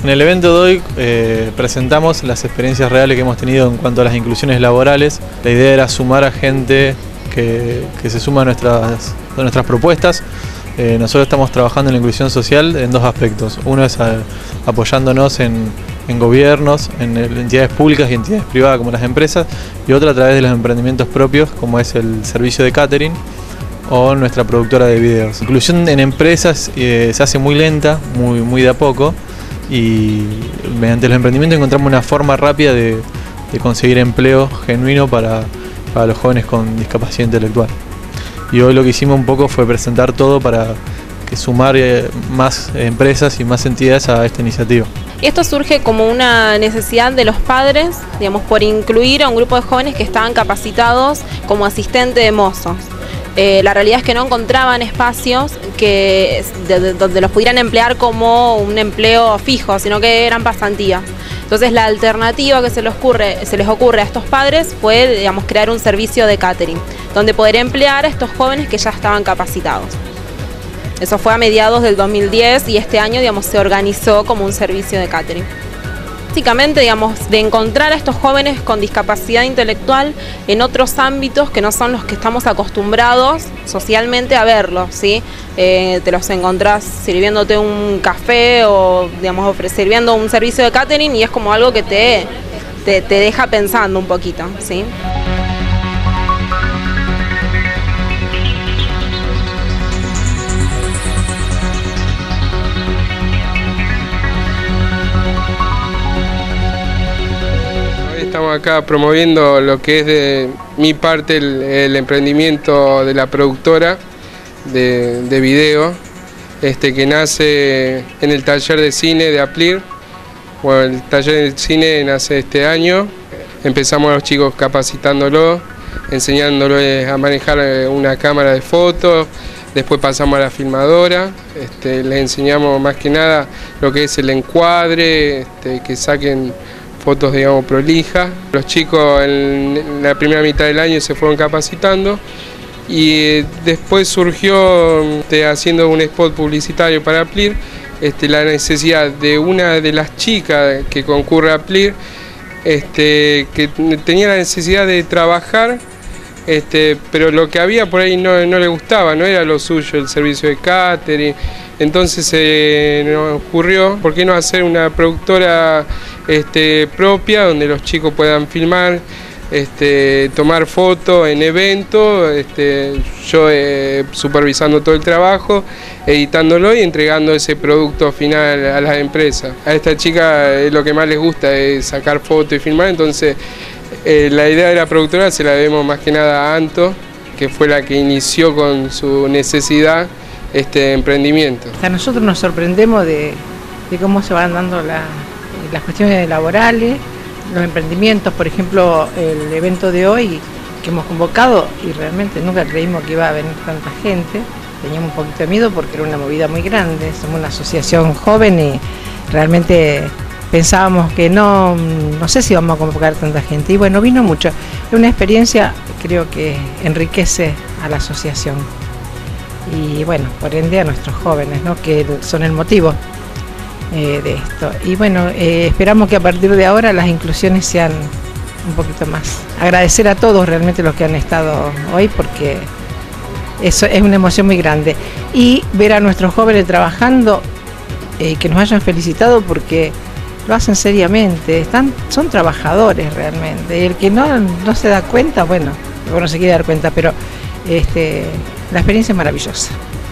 En el evento de hoy presentamos las experiencias reales que hemos tenido en cuanto a las inclusiones laborales. La idea era sumar a gente que se suma a nuestras propuestas. Nosotros estamos trabajando en la inclusión social en dos aspectos. Uno es apoyándonos en gobiernos, en entidades públicas y entidades privadas como las empresas, y otra a través de los emprendimientos propios como es el servicio de catering o nuestra productora de videos. La inclusión en empresas se hace muy lenta, muy de a poco, y mediante los emprendimientos encontramos una forma rápida de conseguir empleo genuino para los jóvenes con discapacidad intelectual. Y hoy lo que hicimos un poco fue presentar todo para sumar más empresas y más entidades a esta iniciativa. Esto surge como una necesidad de los padres, digamos, por incluir a un grupo de jóvenes que estaban capacitados como asistente de mozos. La realidad es que no encontraban espacios donde los pudieran emplear como un empleo fijo, sino que eran pasantías. Entonces la alternativa que se les ocurre a estos padres fue, digamos, crear un servicio de catering, donde poder emplear a estos jóvenes que ya estaban capacitados. Eso fue a mediados del 2010 y este año, digamos, se organizó como un servicio de catering. Básicamente, digamos, de encontrar a estos jóvenes con discapacidad intelectual en otros ámbitos que no son los que estamos acostumbrados socialmente a verlos, ¿sí? Te los encontrás sirviéndote un café o, digamos, sirviendo un servicio de catering y es como algo que te deja pensando un poquito, ¿sí? Estamos acá promoviendo lo que es de mi parte el emprendimiento de la productora de video, que nace en el taller de cine de Aplir. Bueno, el taller de cine nace este año. Empezamos a los chicos capacitándolos, enseñándoles a manejar una cámara de fotos. Después pasamos a la filmadora, les enseñamos más que nada lo que es el encuadre, que saquen fotos, digamos, prolijas. Los chicos en la primera mitad del año se fueron capacitando y después surgió, haciendo un spot publicitario para Aplir, la necesidad de una de las chicas que concurre a Aplir, que tenía la necesidad de trabajar, pero lo que había por ahí no le gustaba, no era lo suyo el servicio de catering. Entonces nos ocurrió, ¿por qué no hacer una productora propia donde los chicos puedan filmar, tomar fotos en eventos, yo supervisando todo el trabajo, editándolo y entregando ese producto final a las empresas? A esta chica lo que más les gusta es sacar fotos y filmar, entonces la idea de la productora se la debemos más que nada a Anto, que fue la que inició con su necesidad este emprendimiento. A nosotros nos sorprendemos de cómo se van dando las cuestiones laborales, los emprendimientos. Por ejemplo, el evento de hoy que hemos convocado, y realmente nunca creímos que iba a venir tanta gente. Teníamos un poquito de miedo porque era una movida muy grande, somos una asociación joven y realmente pensábamos que no sé si vamos a convocar tanta gente, y bueno, vino mucho. Es una experiencia, creo que enriquece a la asociación y bueno, por ende a nuestros jóvenes, ¿no?, que son el motivo de esto. Y bueno, esperamos que a partir de ahora las inclusiones sean un poquito más. Agradecer a todos realmente los que han estado hoy, porque eso es una emoción muy grande. Y ver a nuestros jóvenes trabajando, que nos hayan felicitado porque lo hacen seriamente, son trabajadores realmente. Y el que no se da cuenta, bueno se quiere dar cuenta, pero la experiencia es maravillosa.